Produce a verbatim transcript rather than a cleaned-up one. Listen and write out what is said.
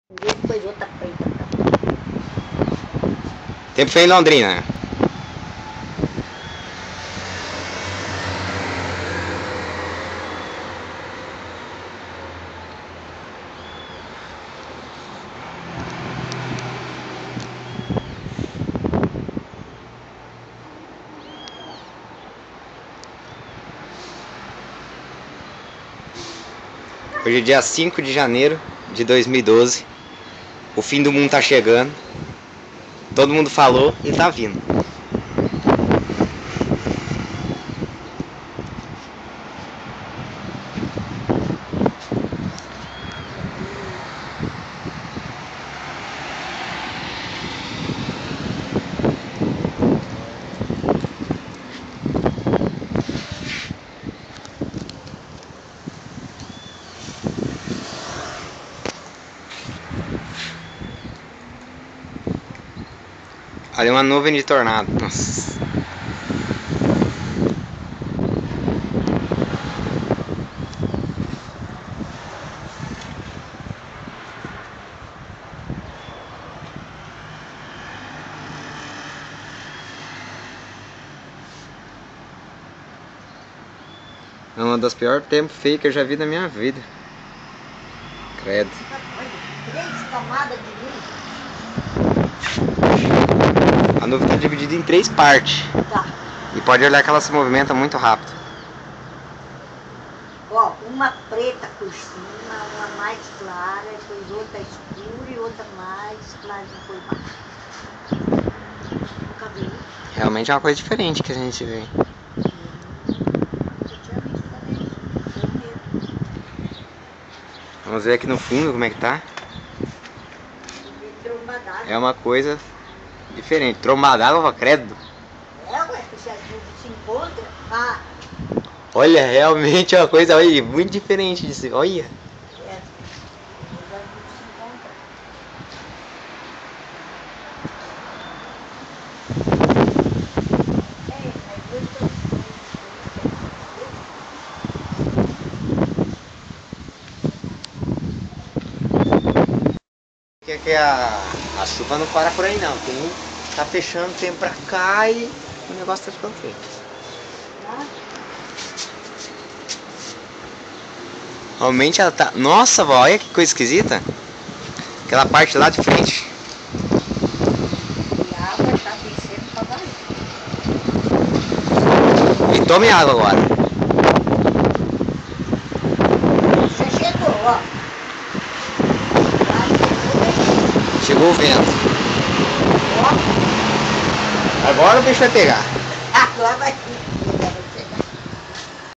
Depois outra preta. Tempo feio em Londrina. Hoje é dia cinco de janeiro de dois mil e doze. O fim do mundo tá chegando. Todo mundo falou e tá vindo. Olha uma nuvem de tornado. Nossa. É uma das piores tempos feios que eu já vi na minha vida. Credo. Três camadas de luz. A nuvem está dividida em três partes. Tá. E pode olhar que ela se movimenta muito rápido. Ó, uma preta por cima, uma mais clara, depois outra escura e outra mais clara por baixo. Nunca vi. Realmente é uma coisa diferente que a gente vê. Vamos ver aqui no fundo como é que tá. É uma coisa diferente. Tromba d'água, credo. É, ué, se as nuvens se encontram. Ah, Olha, realmente é uma coisa olha, muito diferente disso. Olha. é. As nuvens se encontram. É, mas eu tô... Que, que a, a chuva não para por aí não. Tem, tá fechando o tempo pra cá e o negócio tá ficando feio. Realmente ela tá... Nossa, vó, olha que coisa esquisita. Aquela parte lá de frente. E a água tá descendo pra baixo. E tome água agora. Já chegou, ó. Chegou o vento. Ó. Agora o bicho vai pegar.